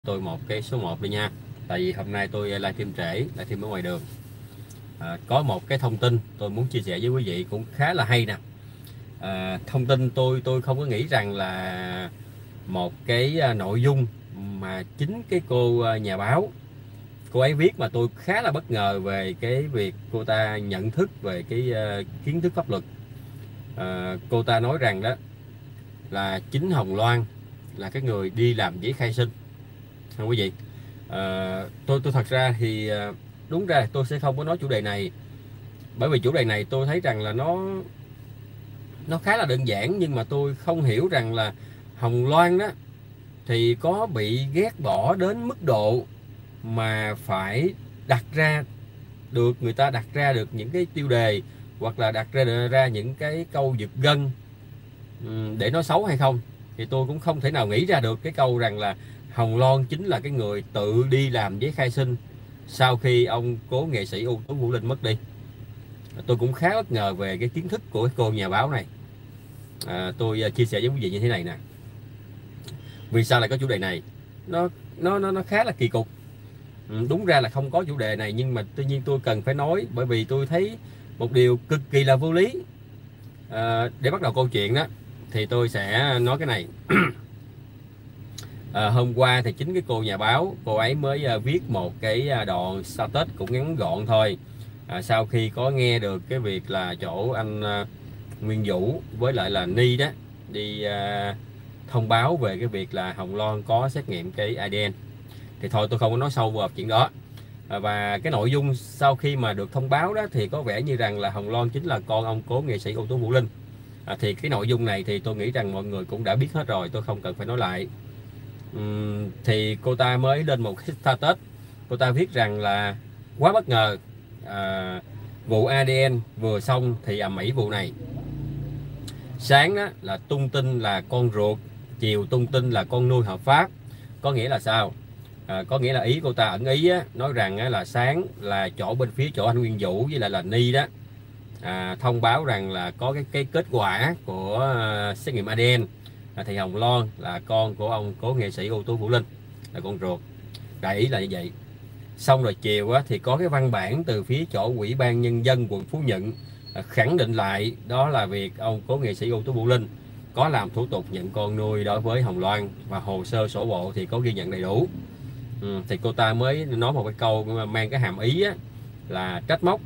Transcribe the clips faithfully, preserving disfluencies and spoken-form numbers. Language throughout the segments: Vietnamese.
Tôi một cái số một đi nha. Tại vì hôm nay tôi livestream trễ, livestream ở ngoài đường. À, có một cái thông tin tôi muốn chia sẻ với quý vị cũng khá là hay nè. À, thông tin tôi tôi không có nghĩ rằng là một cái à, nội dung mà chính cái cô à, nhà báo cô ấy viết mà tôi khá là bất ngờ về cái việc cô ta nhận thức về cái uh, kiến thức pháp luật. À, cô ta nói rằng đó là chính Hồng Loan là cái người đi làm giấy khai sinh. Không quý vị, à, tôi tôi thật ra thì à, đúng ra tôi sẽ không có nói chủ đề này, bởi vì chủ đề này tôi thấy rằng là nó nó khá là đơn giản, nhưng mà tôi không hiểu rằng là Hồng Loan đó thì có bị ghét bỏ đến mức độ mà phải đặt ra được người ta đặt ra được những cái tiêu đề, hoặc là đặt ra ra những cái câu giật gân để nói xấu hay không. Thì tôi cũng không thể nào nghĩ ra được cái câu rằng là Hồng Loan chính là cái người tự đi làm giấy khai sinh sau khi ông cố nghệ sĩ ưu tú Vũ Linh mất đi. Tôi cũng khá bất ngờ về cái kiến thức của cái cô nhà báo này. À, tôi chia sẻ với quý vị như thế này nè. Vì sao lại có chủ đề này? Nó nó nó nó khá là kỳ cục. Ừ, đúng ra là không có chủ đề này, nhưng mà tuy nhiên tôi cần phải nói, bởi vì tôi thấy một điều cực kỳ là vô lý. À, để bắt đầu câu chuyện đó thì tôi sẽ nói cái này. À, hôm qua thì chính cái cô nhà báo, cô ấy mới uh, viết một cái đoạn status cũng ngắn gọn thôi. À, sau khi có nghe được cái việc là chỗ anh uh, Nguyên Vũ với lại là Ni đó đi uh, thông báo về cái việc là Hồng Loan có xét nghiệm cái a đê en, thì thôi tôi không có nói sâu vào chuyện đó. À, và cái nội dung sau khi mà được thông báo đó thì có vẻ như rằng là Hồng Loan chính là con ông cố nghệ sĩ ưu tú Vũ Linh. À, thì cái nội dung này thì tôi nghĩ rằng mọi người cũng đã biết hết rồi, tôi không cần phải nói lại. Uhm, thì cô ta mới lên một cái status, cô ta viết rằng là quá bất ngờ, à, vụ a đê en vừa xong thì ầm ĩ vụ này. Sáng đó là tung tin là con ruột, chiều tung tin là con nuôi hợp pháp. Có nghĩa là sao? À, có nghĩa là ý cô ta ẩn ý á, nói rằng á, là sáng là chỗ bên phía chỗ anh Nguyên Vũ với lại là Ni đó, à, thông báo rằng là có cái cái kết quả của uh, xét nghiệm a đê en. À, thì Hồng Loan là con của ông cố nghệ sĩ ưu tú Vũ Linh, là con ruột. Đại ý là như vậy. Xong rồi chiều á, thì có cái văn bản từ phía chỗ Ủy ban Nhân dân quận Phú Nhuận à, khẳng định lại đó là việc ông cố nghệ sĩ ưu tú Vũ Linh có làm thủ tục nhận con nuôi đối với Hồng Loan, và hồ sơ sổ bộ thì có ghi nhận đầy đủ. Ừ, thì cô ta mới nói một cái câu mang cái hàm ý á, là trách móc.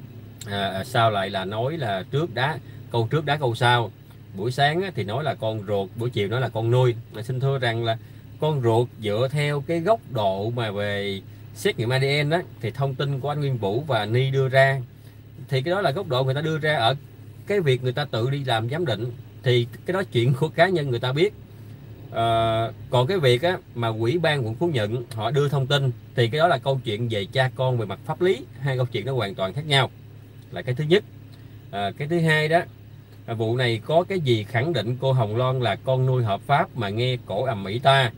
À, sao lại là nói là trước đá câu trước đá câu sau. Buổi sáng á, thì nói là con ruột, buổi chiều nói là con nuôi. Mà xin thưa rằng là con ruột dựa theo cái góc độ mà về xét nghiệm a đê en đó, thì thông tin của anh Nguyên Vũ và Ni đưa ra thì cái đó là góc độ người ta đưa ra ở cái việc người ta tự đi làm giám định, thì cái đó chuyện của cá nhân người ta biết. À, còn cái việc á, mà Ủy ban quận Phú Nhuận họ đưa thông tin thì cái đó là câu chuyện về cha con về mặt pháp lý, hai câu chuyện nó hoàn toàn khác nhau, là cái thứ nhất. À, cái thứ hai đó, à, vụ này có cái gì khẳng định cô Hồng Loan là con nuôi hợp pháp mà nghe cổ ầm ĩ ta.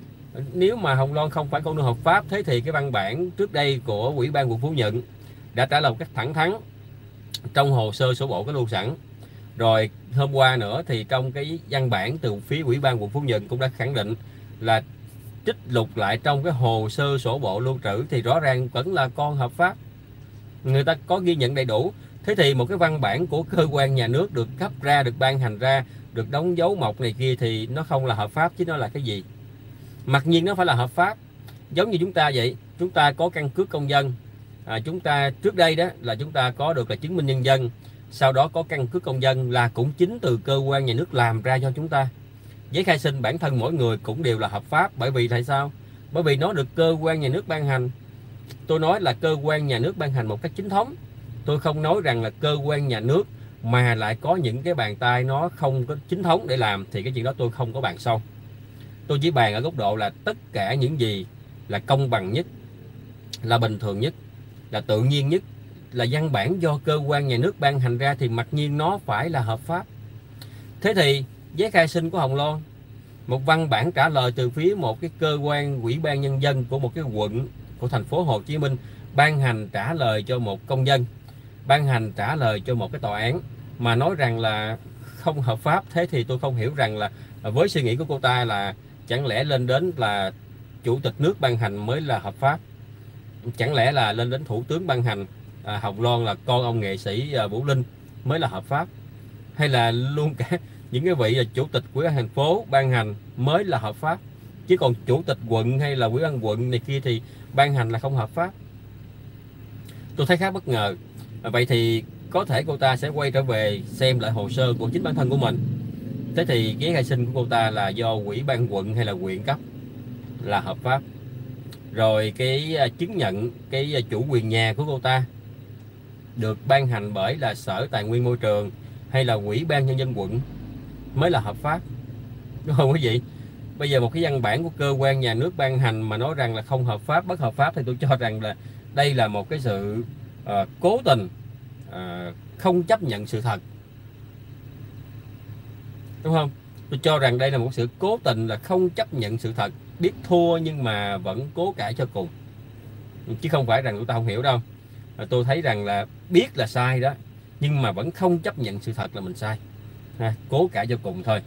Nếu mà Hồng Loan không phải con nuôi hợp pháp, thế thì cái văn bản trước đây của Ủy ban quận Phú Nhuận đã trả lời một cách thẳng thắn, trong hồ sơ sổ bộ có lưu sẵn. Rồi hôm qua nữa thì trong cái văn bản từ phía Ủy ban quận Phú Nhuận cũng đã khẳng định là trích lục lại trong cái hồ sơ sổ bộ lưu trữ thì rõ ràng vẫn là con hợp pháp, người ta có ghi nhận đầy đủ. Thế thì một cái văn bản của cơ quan nhà nước được cấp ra, được ban hành ra, được đóng dấu mộc này kia thì nó không là hợp pháp chứ nó là cái gì? Mặc nhiên nó phải là hợp pháp. Giống như chúng ta vậy, chúng ta có căn cước công dân, à, chúng ta trước đây đó là chúng ta có được là chứng minh nhân dân, sau đó có căn cước công dân là cũng chính từ cơ quan nhà nước làm ra cho chúng ta. Giấy khai sinh bản thân mỗi người cũng đều là hợp pháp, bởi vì tại sao? Bởi vì nó được cơ quan nhà nước ban hành. Tôi nói là cơ quan nhà nước ban hành một cách chính thống, tôi không nói rằng là cơ quan nhà nước mà lại có những cái bàn tay nó không có chính thống để làm, thì cái chuyện đó tôi không có bàn sâu. Tôi chỉ bàn ở góc độ là tất cả những gì là công bằng nhất, là bình thường nhất, là tự nhiên nhất, là văn bản do cơ quan nhà nước ban hành ra thì mặc nhiên nó phải là hợp pháp. Thế thì giấy khai sinh của Hồng Loan, một văn bản trả lời từ phía một cái cơ quan Ủy ban Nhân dân của một cái quận của thành phố Hồ Chí Minh ban hành trả lời cho một công dân, ban hành trả lời cho một cái tòa án mà nói rằng là không hợp pháp. Thế thì tôi không hiểu rằng là với suy nghĩ của cô ta là chẳng lẽ lên đến là chủ tịch nước ban hành mới là hợp pháp? Chẳng lẽ là lên đến thủ tướng ban hành, à, Hồng Loan là con ông nghệ sĩ à, Vũ Linh mới là hợp pháp? Hay là luôn cả những cái vị là chủ tịch của thành phố ban hành mới là hợp pháp, chứ còn chủ tịch quận hay là ủy ban quận này kia thì ban hành là không hợp pháp? Tôi thấy khá bất ngờ. Vậy thì có thể cô ta sẽ quay trở về xem lại hồ sơ của chính bản thân của mình. Thế thì giấy khai sinh của cô ta là do ủy ban quận hay là huyện cấp là hợp pháp? Rồi cái chứng nhận cái chủ quyền nhà của cô ta được ban hành bởi là Sở Tài nguyên Môi trường hay là Ủy ban Nhân dân quận mới là hợp pháp, đúng không quý vị? Bây giờ một cái văn bản của cơ quan nhà nước ban hành mà nói rằng là không hợp pháp, bất hợp pháp, thì tôi cho rằng là đây là một cái sự uh, cố tình uh, không chấp nhận sự thật, đúng không? Tôi cho rằng đây là một sự cố tình là không chấp nhận sự thật, biết thua nhưng mà vẫn cố cãi cho cùng, chứ không phải rằng chúng ta không hiểu đâu. À, tôi thấy rằng là biết là sai đó, nhưng mà vẫn không chấp nhận sự thật là mình sai, ha, cố cãi cho cùng thôi.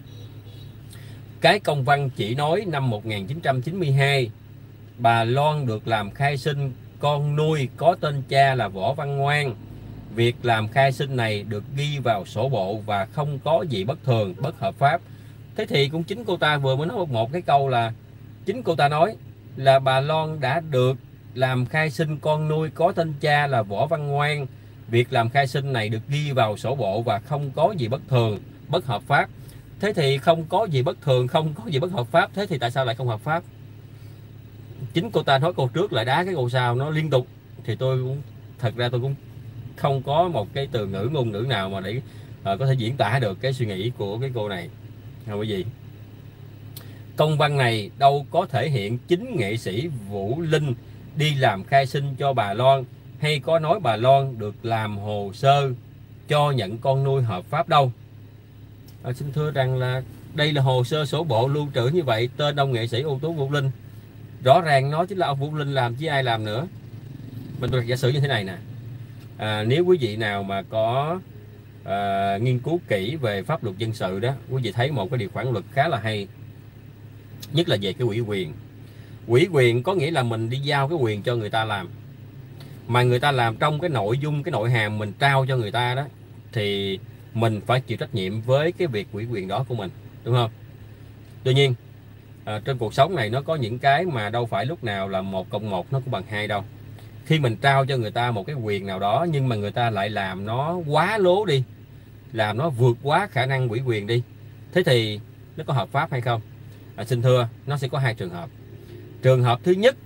Cái công văn chỉ nói năm một nghìn chín trăm chín mươi hai bà Loan được làm khai sinh con nuôi có tên cha là Võ Văn Ngoan. Việc làm khai sinh này được ghi vào sổ bộ và không có gì bất thường, bất hợp pháp. Thế thì cũng chính cô ta vừa mới nói một cái câu là chính cô ta nói là bà Loan đã được làm khai sinh con nuôi có tên cha là Võ Văn Ngoan. Việc làm khai sinh này được ghi vào sổ bộ và không có gì bất thường, bất hợp pháp. Thế thì không có gì bất thường, không có gì bất hợp pháp, thế thì tại sao lại không hợp pháp? Chính cô ta nói câu trước lại đá cái câu sau, nó liên tục. Thì tôi cũng thật ra tôi cũng không có một cái từ ngữ ngôn ngữ nào mà để uh, có thể diễn tả được cái suy nghĩ của cái cô này, không có gì. Công văn này đâu có thể hiện chính nghệ sĩ Vũ Linh đi làm khai sinh cho bà Loan, hay có nói bà Loan được làm hồ sơ cho nhận con nuôi hợp pháp đâu. À, xin thưa rằng là đây là hồ sơ sổ bộ lưu trữ như vậy, tên ông nghệ sĩ ưu tú Vũ Linh, rõ ràng nó chính là ông Vũ Linh làm chứ ai làm nữa. Mình tôi giả sử như thế này nè, à, nếu quý vị nào mà có à, nghiên cứu kỹ về pháp luật dân sự đó, quý vị thấy một cái điều khoản luật khá là hay, nhất là về cái ủy quyền. Ủy quyền có nghĩa là mình đi giao cái quyền cho người ta làm, mà người ta làm trong cái nội dung, cái nội hàm mình trao cho người ta đó, thì mình phải chịu trách nhiệm với cái việc ủy quyền đó của mình, đúng không? Tuy nhiên à, trên cuộc sống này nó có những cái mà đâu phải lúc nào là một cộng một nó cũng bằng hai đâu. Khi mình trao cho người ta một cái quyền nào đó nhưng mà người ta lại làm nó quá lố đi, làm nó vượt quá khả năng ủy quyền đi, thế thì nó có hợp pháp hay không? À, xin thưa, nó sẽ có hai trường hợp. Trường hợp thứ nhất,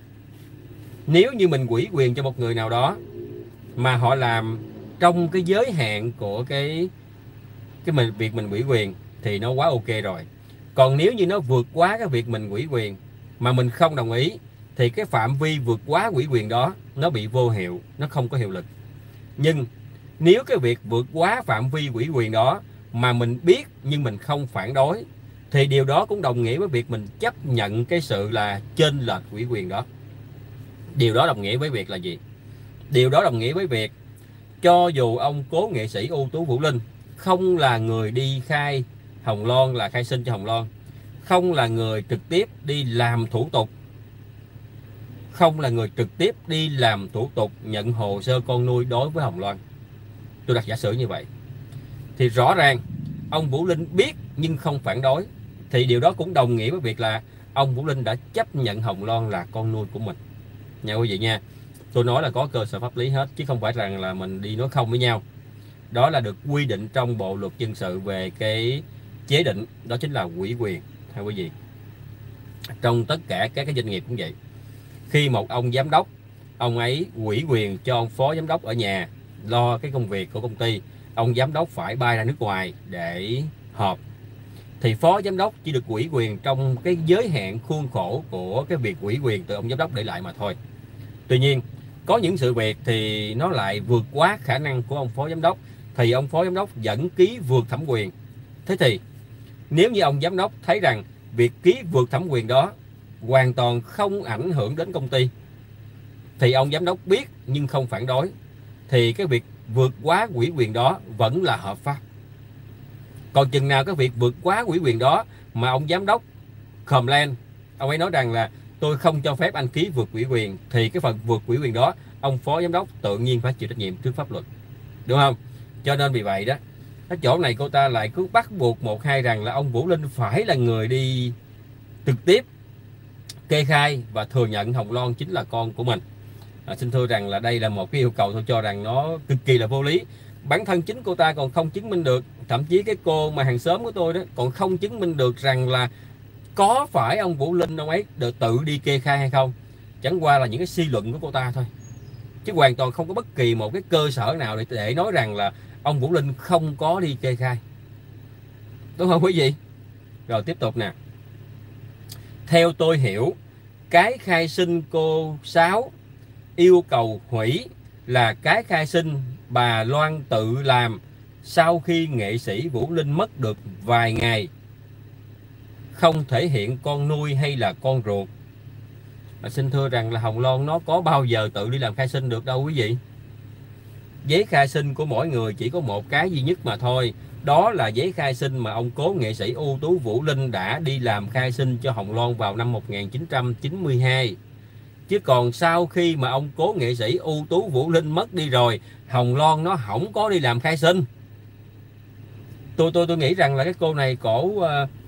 nếu như mình ủy quyền cho một người nào đó mà họ làm trong cái giới hạn của cái cái mình việc mình ủy quyền thì nó quá ok rồi. Còn nếu như nó vượt quá cái việc mình ủy quyền mà mình không đồng ý thì cái phạm vi vượt quá ủy quyền đó nó bị vô hiệu, nó không có hiệu lực. Nhưng nếu cái việc vượt quá phạm vi ủy quyền đó mà mình biết nhưng mình không phản đối thì điều đó cũng đồng nghĩa với việc mình chấp nhận cái sự là chênh lệch ủy quyền đó. Điều đó đồng nghĩa với việc là gì? Điều đó đồng nghĩa với việc cho dù ông cố nghệ sĩ ưu tú Vũ Linh không là người đi khai Hồng Loan, là khai sinh cho Hồng Loan, không là người trực tiếp đi làm thủ tục, không là người trực tiếp đi làm thủ tục nhận hồ sơ con nuôi đối với Hồng Loan, tôi đặt giả sử như vậy, thì rõ ràng ông Vũ Linh biết nhưng không phản đối, thì điều đó cũng đồng nghĩa với việc là ông Vũ Linh đã chấp nhận Hồng Loan là con nuôi của mình nha quý vị nha. Tôi nói là có cơ sở pháp lý hết chứ không phải rằng là mình đi nói không với nhau. Đó là được quy định trong Bộ luật dân sự về cái chế định, đó chính là ủy quyền ha quý vị. Trong tất cả các cái doanh nghiệp cũng vậy. Khi một ông giám đốc, ông ấy ủy quyền cho ông phó giám đốc ở nhà lo cái công việc của công ty, ông giám đốc phải bay ra nước ngoài để họp, thì phó giám đốc chỉ được ủy quyền trong cái giới hạn khuôn khổ của cái việc ủy quyền từ ông giám đốc để lại mà thôi. Tuy nhiên có những sự việc thì nó lại vượt quá khả năng của ông phó giám đốc, thì ông phó giám đốc vẫn ký vượt thẩm quyền. Thế thì nếu như ông giám đốc thấy rằng việc ký vượt thẩm quyền đó hoàn toàn không ảnh hưởng đến công ty, thì ông giám đốc biết nhưng không phản đối, thì cái việc vượt quá ủy quyền đó vẫn là hợp pháp. Còn chừng nào cái việc vượt quá ủy quyền đó mà ông giám đốc khom lên, ông ấy nói rằng là tôi không cho phép anh ký vượt ủy quyền, thì cái phần vượt ủy quyền đó ông phó giám đốc tự nhiên phải chịu trách nhiệm trước pháp luật, đúng không? Cho nên vì vậy đó, cái chỗ này cô ta lại cứ bắt buộc một hai rằng là ông Vũ Linh phải là người đi trực tiếp kê khai và thừa nhận Hồng Loan chính là con của mình. À, xin thưa rằng là đây là một cái yêu cầu tôi cho rằng nó cực kỳ là vô lý. Bản thân chính cô ta còn không chứng minh được, thậm chí cái cô mà hàng xóm của tôi đó còn không chứng minh được rằng là có phải ông Vũ Linh ông ấy được tự đi kê khai hay không. Chẳng qua là những cái suy luận của cô ta thôi, chứ hoàn toàn không có bất kỳ một cái cơ sở nào để, để nói rằng là ông Vũ Linh không có đi kê khai, đúng không quý vị? Rồi tiếp tục nè. Theo tôi hiểu, cái khai sinh cô Sáu yêu cầu hủy là cái khai sinh bà Loan tự làm sau khi nghệ sĩ Vũ Linh mất được vài ngày, không thể hiện con nuôi hay là con ruột. À, xin thưa rằng là Hồng Loan nó có bao giờ tự đi làm khai sinh được đâu quý vị. Giấy khai sinh của mỗi người chỉ có một cái duy nhất mà thôi, đó là giấy khai sinh mà ông cố nghệ sĩ ưu tú Vũ Linh đã đi làm khai sinh cho Hồng Loan vào năm một nghìn chín trăm chín mươi hai. Chứ còn sau khi mà ông cố nghệ sĩ ưu tú Vũ Linh mất đi rồi, Hồng Loan nó không có đi làm khai sinh. Tôi tôi tôi nghĩ rằng là cái cô này cổ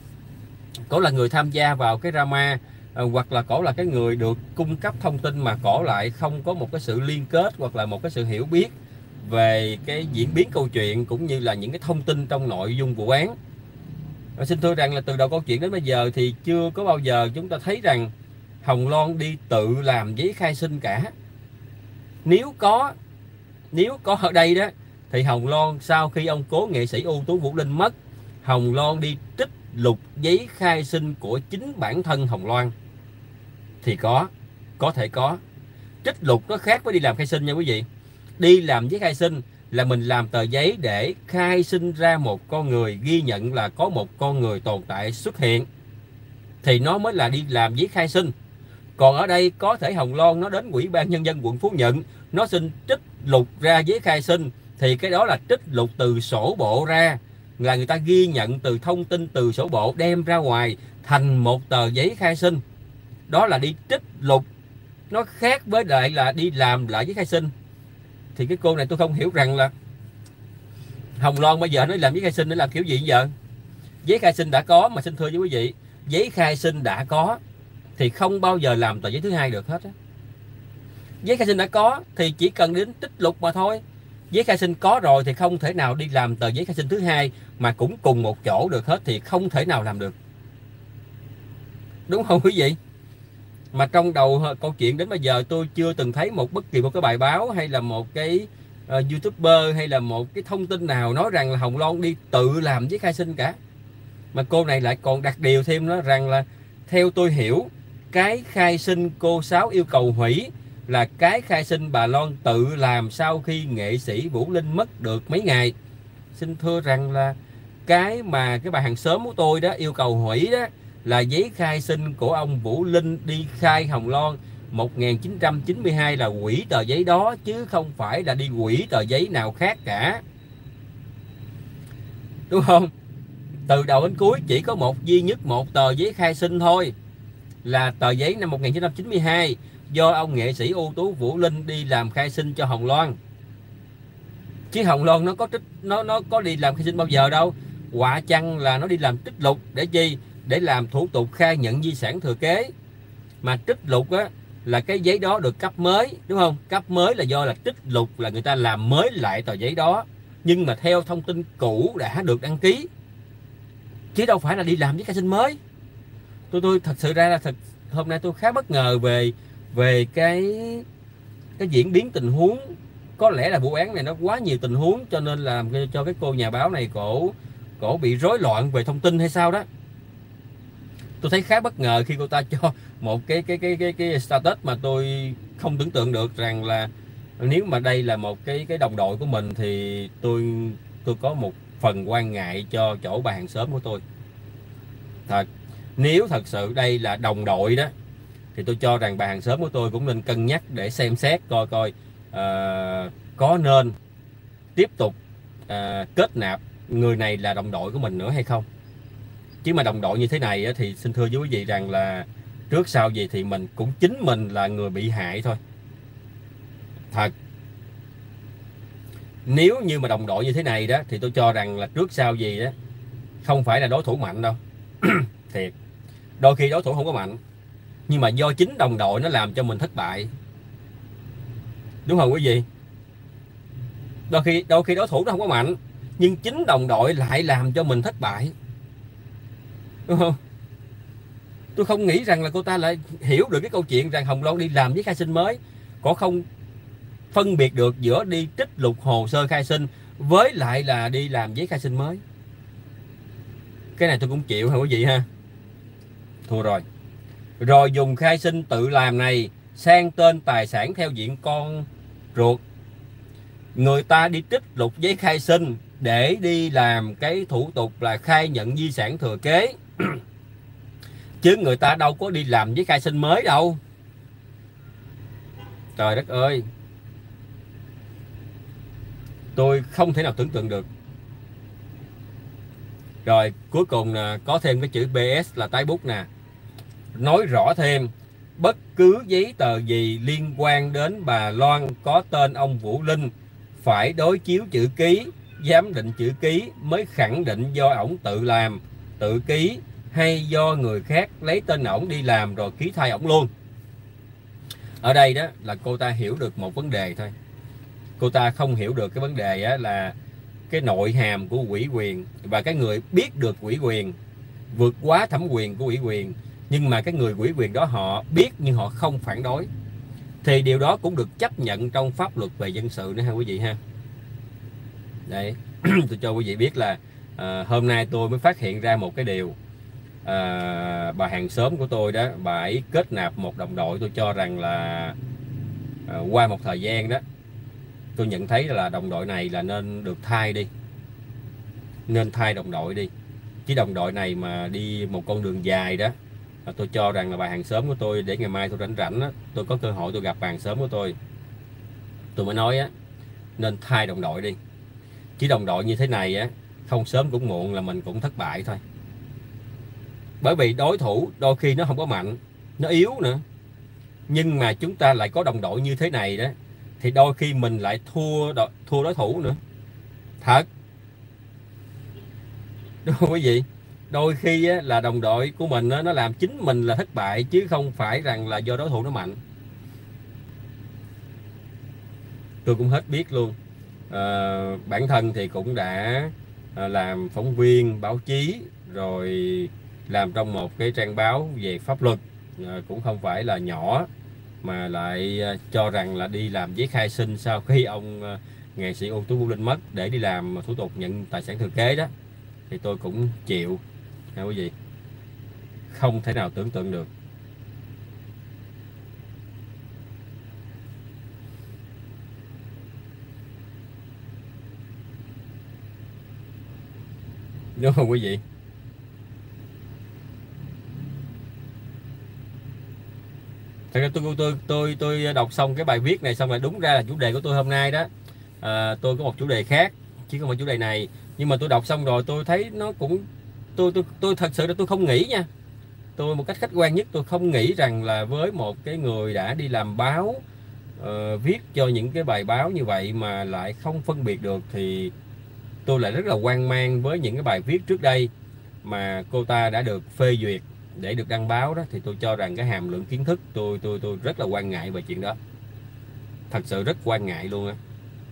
cổ là người tham gia vào cái drama, hoặc là cổ là cái người được cung cấp thông tin mà cổ lại không có một cái sự liên kết hoặc là một cái sự hiểu biết về cái diễn biến câu chuyện cũng như là những cái thông tin trong nội dung vụ án. Và xin thưa rằng là từ đầu câu chuyện đến bây giờ thì chưa có bao giờ chúng ta thấy rằng Hồng Loan đi tự làm giấy khai sinh cả. Nếu có nếu có ở đây đó thì Hồng Loan sau khi ông cố nghệ sĩ ưu tú Vũ Linh mất, Hồng Loan đi trích lục giấy khai sinh của chính bản thân Hồng Loan thì có có thể có. Trích lục nó khác với đi làm khai sinh nha quý vị. Đi làm giấy khai sinh là mình làm tờ giấy để khai sinh ra một con người, ghi nhận là có một con người tồn tại xuất hiện, thì nó mới là đi làm giấy khai sinh. Còn ở đây có thể Hồng Loan nó đến Ủy ban Nhân dân quận Phú Nhuận, nó xin trích lục ra giấy khai sinh, thì cái đó là trích lục từ sổ bộ ra, là người ta ghi nhận từ thông tin từ sổ bộ đem ra ngoài thành một tờ giấy khai sinh. Đó là đi trích lục, nó khác với lại là đi làm lại giấy khai sinh. Thì cái cô này tôi không hiểu rằng là Hồng Loan bây giờ nó làm giấy khai sinh để làm kiểu gì giờ. Giấy khai sinh đã có, mà xin thưa với quý vị, giấy khai sinh đã có thì không bao giờ làm tờ giấy thứ hai được hết á. Giấy khai sinh đã có thì chỉ cần đến trích lục mà thôi. Giấy khai sinh có rồi thì không thể nào đi làm tờ giấy khai sinh thứ hai mà cũng cùng một chỗ được hết, thì không thể nào làm được, đúng không quý vị? Mà trong đầu câu chuyện đến bây giờ tôi chưa từng thấy một bất kỳ một cái bài báo hay là một cái uh, YouTuber hay là một cái thông tin nào nói rằng là Hồng Loan đi tự làm giấy khai sinh cả. Mà cô này lại còn đặt điều thêm nó rằng là theo tôi hiểu, cái khai sinh cô Sáu yêu cầu hủy là cái khai sinh bà Loan tự làm sau khi nghệ sĩ Vũ Linh mất được mấy ngày. Xin thưa rằng là cái mà cái bà hàng xóm của tôi đó yêu cầu hủy đó là giấy khai sinh của ông Vũ Linh đi khai Hồng Loan một nghìn chín trăm chín mươi hai, là hủy tờ giấy đó chứ không phải là đi hủy tờ giấy nào khác cả, đúng không? Từ đầu đến cuối chỉ có một duy nhất một tờ giấy khai sinh thôi, là tờ giấy năm một nghìn chín trăm chín mươi hai do ông nghệ sĩ ưu tú Vũ Linh đi làm khai sinh cho Hồng Loan. Chứ Hồng Loan nó có trích nó nó có đi làm khai sinh bao giờ đâu. Quả chăng là nó đi làm trích lục để chi? Để làm thủ tục khai nhận di sản thừa kế. Mà trích lục á là cái giấy đó được cấp mới, đúng không? Cấp mới là do là trích lục là người ta làm mới lại tờ giấy đó, nhưng mà theo thông tin cũ đã được đăng ký, chứ đâu phải là đi làm giấy khai sinh mới. Tôi tôi thật sự ra là thật hôm nay tôi khá bất ngờ về về cái cái diễn biến tình huống. Có lẽ là vụ án này nó quá nhiều tình huống cho nên là cho cái cô nhà báo này cổ cổ bị rối loạn về thông tin hay sao đó. Tôi thấy khá bất ngờ khi cô ta cho một cái cái cái cái cái status mà tôi không tưởng tượng được rằng là nếu mà đây là một cái cái đồng đội của mình thì tôi tôi có một phần quan ngại cho chỗ bà hàng xóm của tôi. Thật, nếu thật sự đây là đồng đội đó thì tôi cho rằng bà hàng xóm của tôi cũng nên cân nhắc để xem xét coi coi uh, có nên tiếp tục uh, kết nạp người này là đồng đội của mình nữa hay không. Chứ mà đồng đội như thế này thì xin thưa với quý vị rằng là trước sau gì thì mình cũng chính mình là người bị hại thôi. Thật. Nếu như mà đồng đội như thế này đó thì tôi cho rằng là trước sau gì đó không phải là đối thủ mạnh đâu. Thiệt. Đôi khi đối thủ không có mạnh, nhưng mà do chính đồng đội nó làm cho mình thất bại. Đúng không quý vị? Đôi khi đôi khi đối thủ nó không có mạnh, nhưng chính đồng đội lại làm cho mình thất bại. Đúng không? Tôi không nghĩ rằng là cô ta lại hiểu được cái câu chuyện rằng Hồng Loan đi làm với khai sinh mới, có không phân biệt được giữa đi trích lục hồ sơ khai sinh với lại là đi làm giấy khai sinh mới. Cái này tôi cũng chịu hả quý vị ha. Thua rồi. Rồi dùng khai sinh tự làm này sang tên tài sản theo diện con ruột. Người ta đi trích lục giấy khai sinh để đi làm cái thủ tục là khai nhận di sản thừa kế. Chứ người ta đâu có đi làm giấy khai sinh mới đâu. Trời đất ơi. Tôi không thể nào tưởng tượng được. Rồi cuối cùng là có thêm cái chữ pê ét là tái bút nè. Nói rõ thêm, bất cứ giấy tờ gì liên quan đến bà Loan có tên ông Vũ Linh phải đối chiếu chữ ký, giám định chữ ký mới khẳng định do ổng tự làm, tự ký hay do người khác lấy tên ổng đi làm rồi ký thay ổng luôn. Ở đây đó là cô ta hiểu được một vấn đề thôi. Cô ta không hiểu được cái vấn đề á là cái nội hàm của ủy quyền, và cái người biết được ủy quyền vượt quá thẩm quyền của ủy quyền, nhưng mà cái người ủy quyền đó họ biết nhưng họ không phản đối, thì điều đó cũng được chấp nhận trong pháp luật về dân sự nữa ha quý vị ha. Đấy. Tôi cho quý vị biết là à, hôm nay tôi mới phát hiện ra một cái điều. à, bà hàng xóm của tôi đó, bà ấy kết nạp một đồng đội. Tôi cho rằng là à, qua một thời gian đó tôi nhận thấy là đồng đội này là nên được thay đi, nên thay đồng đội đi. Chứ đồng đội này mà đi một con đường dài đó, tôi cho rằng là bà hàng xóm của tôi, để ngày mai tôi rảnh rảnh á, tôi có cơ hội tôi gặp bà hàng xóm của tôi, tôi mới nói á, nên thay đồng đội đi. Chứ đồng đội như thế này á, không sớm cũng muộn là mình cũng thất bại thôi. Bởi vì đối thủ đôi khi nó không có mạnh, nó yếu nữa, nhưng mà chúng ta lại có đồng đội như thế này đó, thì đôi khi mình lại thua thua đối thủ nữa. Thật. Đúng không quý vị? Đôi khi á, là đồng đội của mình á, nó làm chính mình là thất bại, chứ không phải rằng là do đối thủ nó mạnh. Tôi cũng hết biết luôn. à, Bản thân thì cũng đã à, làm phóng viên báo chí, rồi làm trong một cái trang báo về pháp luật, à, cũng không phải là nhỏ, mà lại à, cho rằng là đi làm giấy khai sinh sau khi ông à, nghệ sĩ ưu tú Vũ Linh mất để đi làm thủ tục nhận tài sản thừa kế đó, thì tôi cũng chịu ha quý vị. Không thể nào tưởng tượng được. Đúng không quý vị? Thật ra tôi tôi tôi tôi đọc xong cái bài viết này xong rồi, đúng ra là chủ đề của tôi hôm nay đó, à, tôi có một chủ đề khác chứ không phải chủ đề này. Nhưng mà tôi đọc xong rồi tôi thấy nó cũng, tôi tôi tôi thật sự là tôi không nghĩ nha. Tôi một cách khách quan nhất, tôi không nghĩ rằng là với một cái người đã đi làm báo, uh, viết cho những cái bài báo như vậy mà lại không phân biệt được, thì tôi lại rất là hoang mang với những cái bài viết trước đây mà cô ta đã được phê duyệt để được đăng báo đó. Thì tôi cho rằng cái hàm lượng kiến thức, tôi tôi tôi rất là quan ngại về chuyện đó, thật sự rất quan ngại luôn á.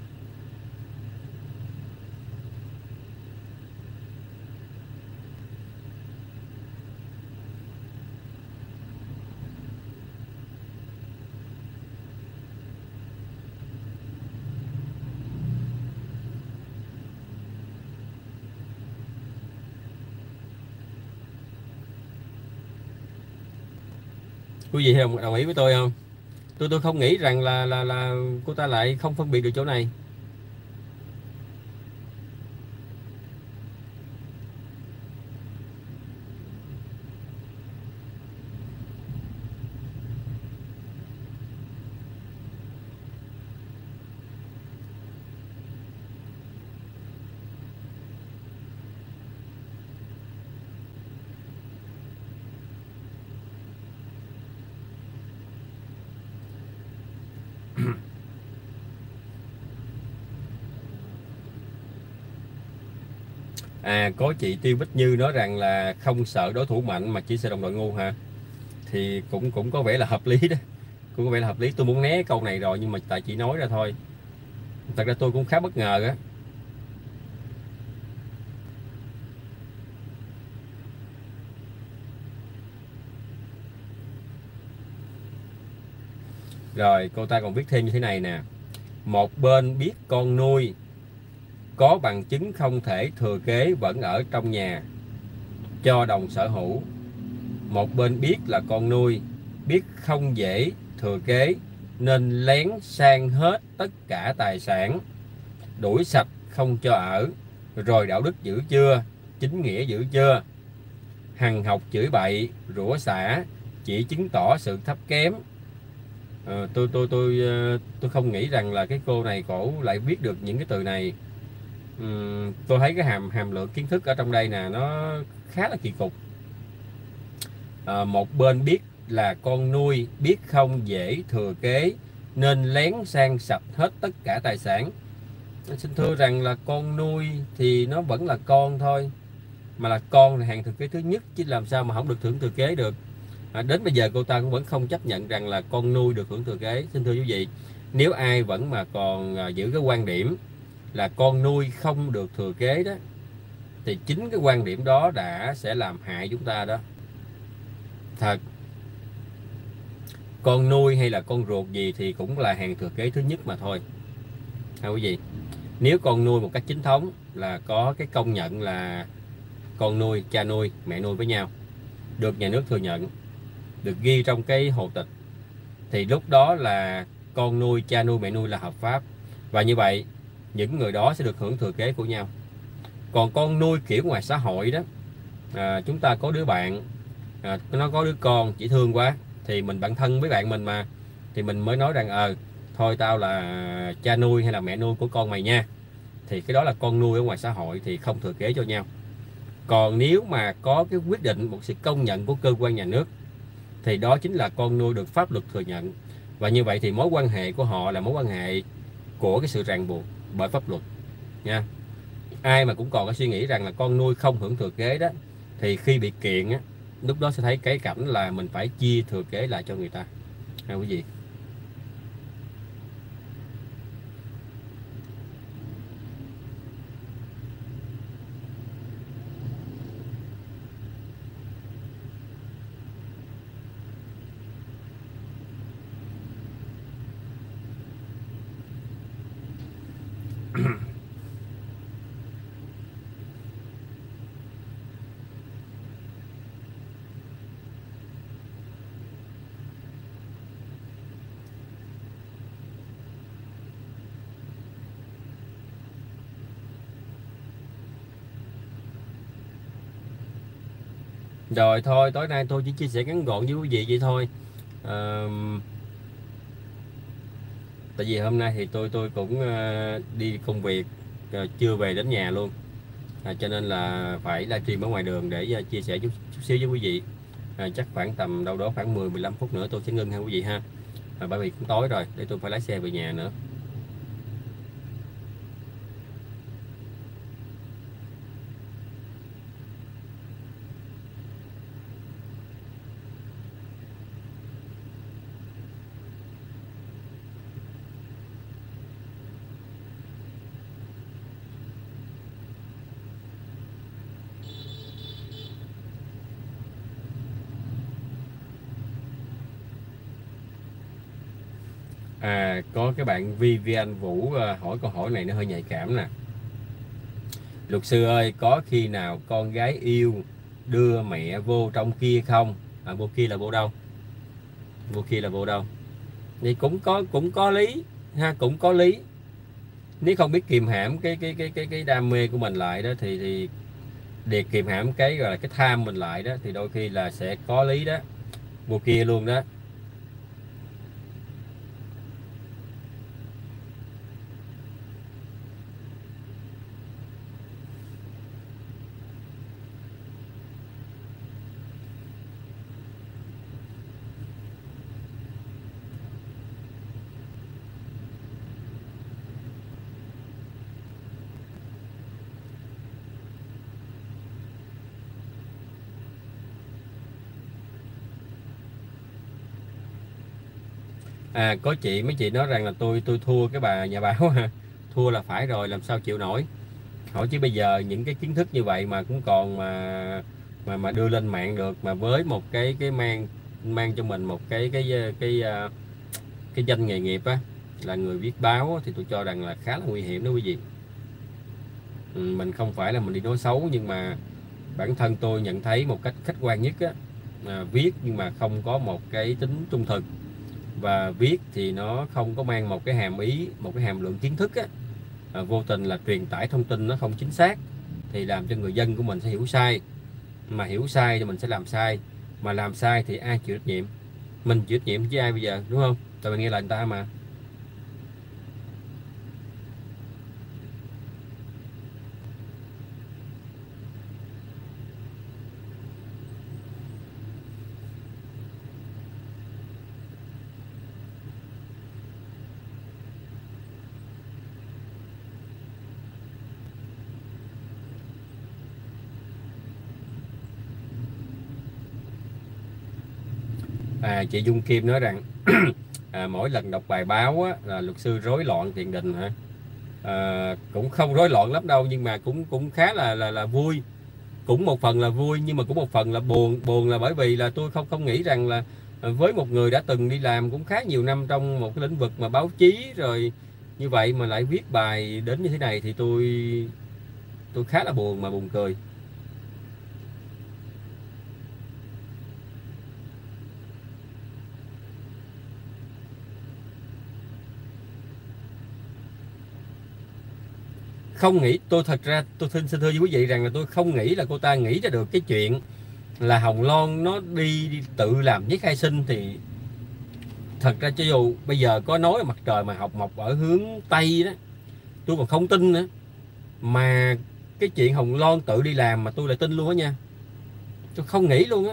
Quý vị đồng, đồng ý với tôi không? Tôi tôi không nghĩ rằng là là là cô ta lại không phân biệt được chỗ này. À, có chị Tiêu Bích Như nói rằng là không sợ đối thủ mạnh mà chỉ sợ đồng đội ngu hả? Thì cũng cũng có vẻ là hợp lý đó, cũng có vẻ là hợp lý. Tôi muốn né câu này rồi nhưng mà tại chị nói ra thôi. Thật ra tôi cũng khá bất ngờ á. Rồi cô ta còn viết thêm như thế này nè: một bên biết con nuôi có bằng chứng không thể thừa kế vẫn ở trong nhà cho đồng sở hữu, một bên biết là con nuôi, biết không dễ thừa kế nên lén sang hết tất cả tài sản, đuổi sạch không cho ở. Rồi đạo đức giữ chưa, chính nghĩa giữ chưa, hằng học chửi bậy rủa xả chỉ chứng tỏ sự thấp kém. Ờ, tôi tôi tôi ờ, tôi không nghĩ rằng là cái cô này cổ lại viết được những cái từ này. Ừm, tôi thấy cái hàm hàm lượng kiến thức ở trong đây nè nó khá là kỳ cục. Ờ, một bên biết là con nuôi, biết không dễ thừa kế nên lén sang sạch hết tất cả tài sản. Xin thưa rằng là con nuôi thì nó vẫn là con thôi, mà là con là hàng thừa kế thứ nhất chứ làm sao mà không được hưởng thừa kế được. À, đến bây giờ cô ta cũng vẫn không chấp nhận rằng là con nuôi được hưởng thừa kế. Xin thưa quý vị, nếu ai vẫn mà còn à, giữ cái quan điểm là con nuôi không được thừa kế đó, thì chính cái quan điểm đó đã sẽ làm hại chúng ta đó. Thật, con nuôi hay là con ruột gì thì cũng là hàng thừa kế thứ nhất mà thôi ha quý vị. Nếu con nuôi một cách chính thống là có cái công nhận là con nuôi, cha nuôi, mẹ nuôi với nhau, được nhà nước thừa nhận, được ghi trong cái hồ tịch, thì lúc đó là con nuôi, cha nuôi, mẹ nuôi là hợp pháp, và như vậy những người đó sẽ được hưởng thừa kế của nhau. Còn con nuôi kiểu ngoài xã hội đó, à, chúng ta có đứa bạn, à, nó có đứa con chỉ thương quá, thì mình bạn thân với bạn mình mà, thì mình mới nói rằng ờ thôi tao là cha nuôi hay là mẹ nuôi của con mày nha, thì cái đó là con nuôi ở ngoài xã hội thì không thừa kế cho nhau. Còn nếu mà có cái quyết định, một sự công nhận của cơ quan nhà nước, thì đó chính là con nuôi được pháp luật thừa nhận, và như vậy thì mối quan hệ của họ là mối quan hệ của cái sự ràng buộc bởi pháp luật nha. Ai mà cũng còn cái suy nghĩ rằng là con nuôi không hưởng thừa kế đó, thì khi bị kiện á, lúc đó sẽ thấy cái cảnh là mình phải chia thừa kế lại cho người ta ha quý vị. Rồi thôi, tối nay tôi chỉ chia sẻ ngắn gọn với quý vị vậy thôi. à, Tại vì hôm nay thì tôi tôi cũng ờ, đi công việc, ờ, chưa về đến nhà luôn, à, cho nên là phải livestream ở ngoài đường để ờ, chia sẻ chút, chút xíu với quý vị. À, chắc khoảng tầm đâu đó khoảng mười mười lăm phút nữa tôi sẽ ngưng ha quý vị ha. À, bởi vì cũng tối rồi để tôi phải lái xe về nhà nữa. À, có cái bạn Vivian Vũ ờ, hỏi câu hỏi này nó hơi nhạy cảm nè. Luật sư ơi, có khi nào con gái yêu đưa mẹ vô trong kia không? À, vô kia là vô đâu? Vô kia là vô đâu? Thì cũng có cũng có lý ha, cũng có lý. Nếu không biết kìm hãm cái cái cái cái cái đam mê của mình lại đó, thì thì để kìm hãm cái gọi là cái tham mình lại đó, thì đôi khi là sẽ có lý đó. Vô kia luôn đó. À, có chị, mấy chị nói rằng là tôi tôi thua cái bà nhà báo ha. Thua là phải rồi, làm sao chịu nổi. Hỏi chứ bây giờ những cái kiến thức như vậy mà cũng còn mà mà mà đưa lên mạng được, mà với một cái cái mang mang cho mình một cái cái cái cái, à, cái danh nghề nghiệp á, là người viết báo á, thì tôi cho rằng là khá là nguy hiểm đó quý vị. Ừ, mình không phải là mình đi nói xấu, nhưng mà bản thân tôi nhận thấy một cách khách quan nhất á, à, viết nhưng mà không có một cái tính trung thực, và viết thì nó không có mang một cái hàm ý, một cái hàm lượng kiến thức á, à, vô tình là truyền tải thông tin nó không chính xác, thì làm cho người dân của mình sẽ hiểu sai, mà hiểu sai thì mình sẽ làm sai, mà làm sai thì ai chịu trách nhiệm? Mình chịu trách nhiệm chứ ai bây giờ, đúng không? Tại mình nghe lời người ta mà. À, chị Dung Kim nói rằng à, mỗi lần đọc bài báo á, là luật sư rối loạn tiền đình hả? À, cũng không rối loạn lắm đâu, nhưng mà cũng cũng khá là là là vui. Cũng một phần là vui, nhưng mà cũng một phần là buồn. Buồn là bởi vì là tôi không không nghĩ rằng là à, với một người đã từng đi làm cũng khá nhiều năm trong một cái lĩnh vực mà báo chí rồi như vậy, mà lại viết bài đến như thế này, thì tôi tôi khá là buồn, mà buồn cười. Không nghĩ, tôi thật ra tôi xin xin thưa với quý vị rằng là tôi không nghĩ là cô ta nghĩ ra được cái chuyện là Hồng Loan nó đi, đi tự làm giấy khai sinh. Thì thật ra cho dù bây giờ có nói mặt trời mà học mọc ở hướng Tây đó, tôi còn không tin nữa. Mà cái chuyện Hồng Loan tự đi làm mà tôi lại tin luôn á nha. Tôi không nghĩ luôn á.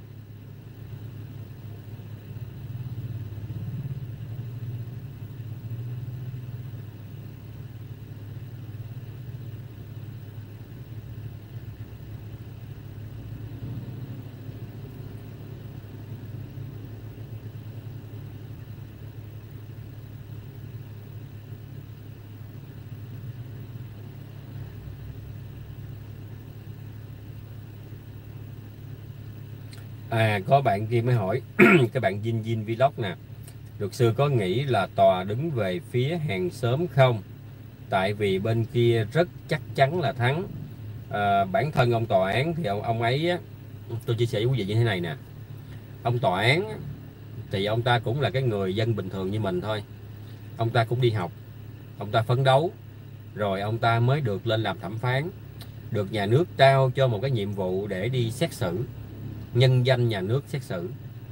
À, có bạn kia mới hỏi cái bạn Zin Zin Vlog nè: luật sư có nghĩ là tòa đứng về phía hàng xóm không, tại vì bên kia rất chắc chắn là thắng? À, bản thân ông tòa án thì ông ông ấy á, tôi chia sẻ với quý vị như thế này nè. Ông tòa án á, thì ông ta cũng là cái người dân bình thường như mình thôi. Ông ta cũng đi học, ông ta phấn đấu, rồi ông ta mới được lên làm thẩm phán, được nhà nước trao cho một cái nhiệm vụ để đi xét xử, nhân danh nhà nước xét xử.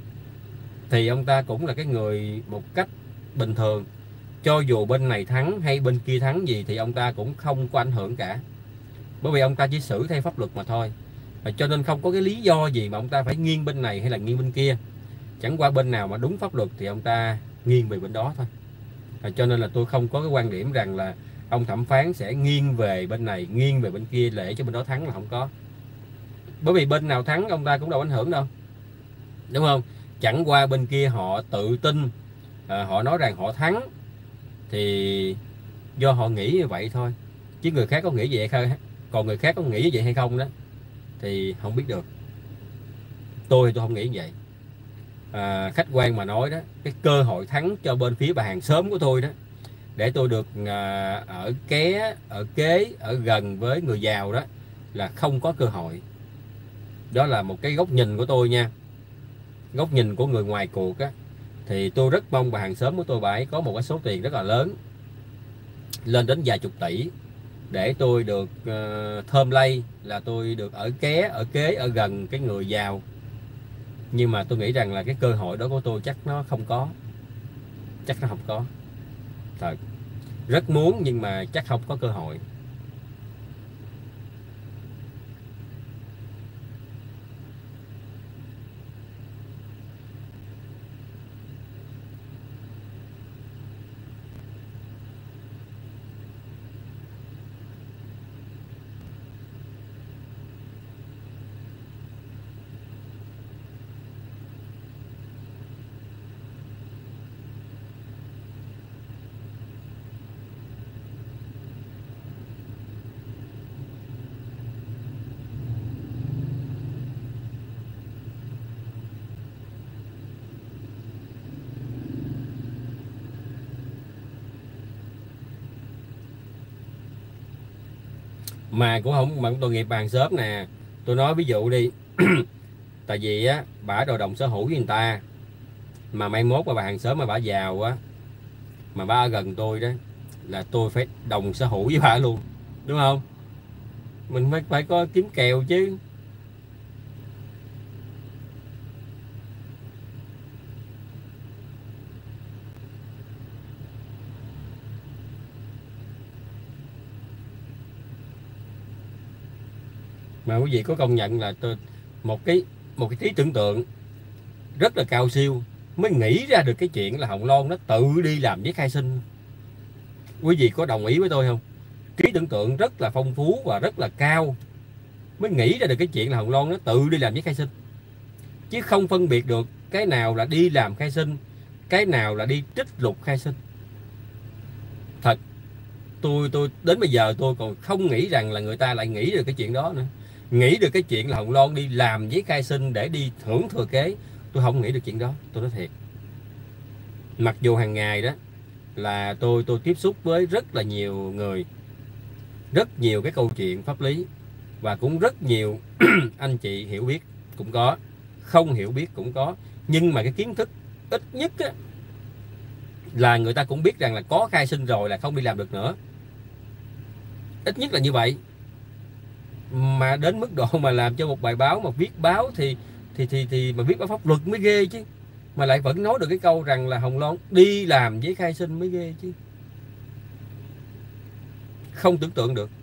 Thì ông ta cũng là cái người một cách bình thường, cho dù bên này thắng hay bên kia thắng gì thì ông ta cũng không có ảnh hưởng cả, bởi vì ông ta chỉ xử theo pháp luật mà thôi. Và cho nên không có cái lý do gì mà ông ta phải nghiêng bên này hay là nghiêng bên kia. Chẳng qua bên nào mà đúng pháp luật thì ông ta nghiêng về bên đó thôi. Và cho nên là tôi không có cái quan điểm rằng là ông thẩm phán sẽ nghiêng về bên này, nghiêng về bên kia để cho bên đó thắng, là không có. Bởi vì bên nào thắng ông ta cũng đâu ảnh hưởng đâu, đúng không? Chẳng qua bên kia họ tự tin, à, họ nói rằng họ thắng, thì do họ nghĩ như vậy thôi. Chứ người khác có nghĩ vậy hay không, còn người khác có nghĩ vậy hay không đó thì không biết được. Tôi thì tôi không nghĩ như vậy. À, khách quan mà nói đó, cái cơ hội thắng cho bên phía bà hàng xóm của tôi đó, để tôi được à, ở ké, ở kế, ở gần với người giàu đó, là không có cơ hội. Đó là một cái góc nhìn của tôi nha, góc nhìn của người ngoài cuộc á. Thì tôi rất mong bà hàng xóm của tôi, bà ấy có một cái số tiền rất là lớn, lên đến vài chục tỷ, để tôi được uh, thơm lây, là tôi được ở ké, ở kế, ở gần cái người giàu. Nhưng mà tôi nghĩ rằng là cái cơ hội đó của tôi chắc nó không có, chắc nó không có thật. Rất muốn nhưng mà chắc không có cơ hội. mà cũng không bằng tội nghiệp bà hàng xóm nè. Tôi nói ví dụ đi tại vì á bả đòi đồng sở hữu với người ta, mà mai mốt mà bà hàng xóm mà bả giàu á, mà bả ở gần tôi đó, là tôi phải đồng sở hữu với bả luôn, đúng không? Mình phải phải có kiếm kèo chứ. Mà quý vị có công nhận là tôi một cái một cái trí tưởng tượng rất là cao siêu mới nghĩ ra được cái chuyện là Hồng Loan nó tự đi làm giấy khai sinh. Quý vị có đồng ý với tôi không? Trí tưởng tượng rất là phong phú và rất là cao mới nghĩ ra được cái chuyện là Hồng Loan nó tự đi làm giấy khai sinh, chứ không phân biệt được cái nào là đi làm khai sinh, cái nào là đi trích lục khai sinh. Thật, tôi tôi đến bây giờ tôi còn không nghĩ rằng là người ta lại nghĩ được cái chuyện đó nữa. Nghĩ được cái chuyện là Hồng Loan đi làm giấy khai sinh để đi hưởng thừa kế, tôi không nghĩ được chuyện đó, tôi nói thiệt. Mặc dù hàng ngày đó là tôi tôi tiếp xúc với rất là nhiều người, rất nhiều cái câu chuyện pháp lý, và cũng rất nhiều anh chị hiểu biết cũng có, không hiểu biết cũng có, nhưng mà cái kiến thức ít nhất á, là người ta cũng biết rằng là có khai sinh rồi là không đi làm được nữa, ít nhất là như vậy. Mà đến mức độ mà làm cho một bài báo mà viết báo thì thì thì thì mà viết báo pháp luật mới ghê chứ, mà lại vẫn nói được cái câu rằng là Hồng Loan đi làm giấy khai sinh mới ghê chứ, không tưởng tượng được.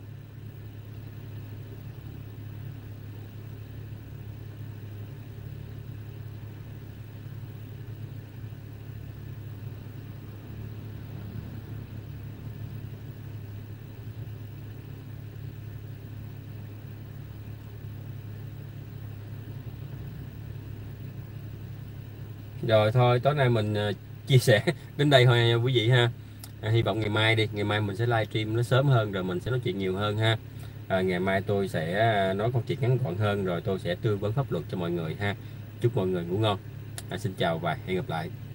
Rồi thôi, tối nay mình uh, chia sẻ đến đây thôi quý vị ha. À, hy vọng ngày mai đi, ngày mai mình sẽ livestream nó sớm hơn rồi mình sẽ nói chuyện nhiều hơn ha. À, ngày mai tôi sẽ nói câu chuyện ngắn gọn hơn, rồi tôi sẽ tư vấn pháp luật cho mọi người ha. Chúc mọi người ngủ ngon. À, xin chào và hẹn gặp lại.